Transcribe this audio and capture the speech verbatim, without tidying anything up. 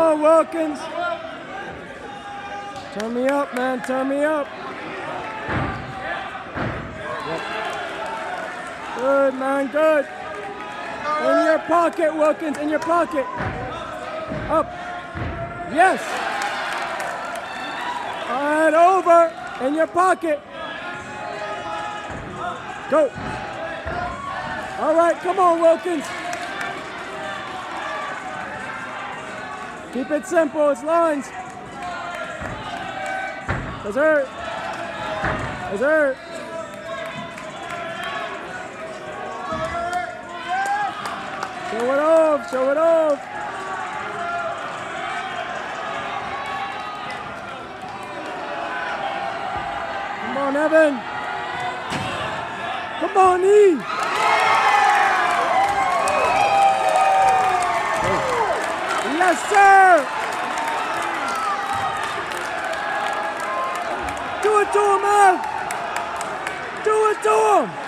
on, Wilkins. Turn me up, man. Turn me up. Good, man. Good. In your pocket, Wilkins. In your pocket. Up. Yes. All right, over. In your pocket. Go. All right, come on, Wilkins. Keep it simple. It's lines. That's hurt. That's hurt. Show it off. Show it off. Come on, Evan. Come on, E. Yes, sir. Do it to him, man. Do it to him.